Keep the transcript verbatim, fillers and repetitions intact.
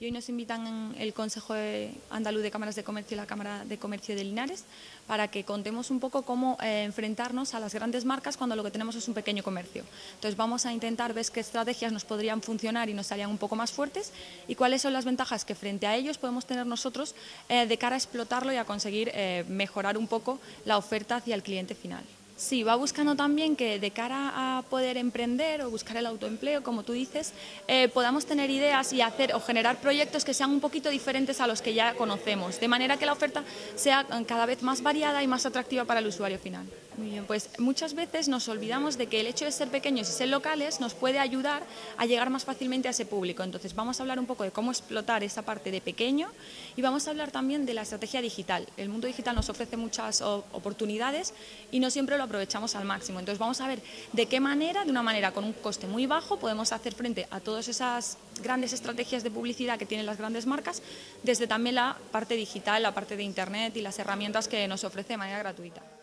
y hoy nos invitan el Consejo Andaluz de Cámaras de Comercio y la Cámara de Comercio de Linares para que contemos un poco cómo eh, enfrentarnos a las grandes marcas cuando lo que tenemos es un pequeño comercio. Entonces vamos a intentar ver qué estrategias nos podrían funcionar y nos harían un poco más fuertes y cuáles son las ventajas que frente a ellos podemos tener nosotros eh, de cara a explotarlo y a conseguir eh, mejorar un poco la oferta hacia el cliente final. Sí, va buscando también que de cara a poder emprender o buscar el autoempleo, como tú dices, eh, podamos tener ideas y hacer o generar proyectos que sean un poquito diferentes a los que ya conocemos, de manera que la oferta sea cada vez más variada y más atractiva para el usuario final. Muy bien, pues muchas veces nos olvidamos de que el hecho de ser pequeños y ser locales nos puede ayudar a llegar más fácilmente a ese público. Entonces vamos a hablar un poco de cómo explotar esa parte de pequeño y vamos a hablar también de la estrategia digital. El mundo digital nos ofrece muchas oportunidades y no siempre lo aprovechamos al máximo. Entonces vamos a ver de qué manera, de una manera con un coste muy bajo, podemos hacer frente a todas esas grandes estrategias de publicidad que tienen las grandes marcas, desde también la parte digital, la parte de internet y las herramientas que nos ofrece de manera gratuita.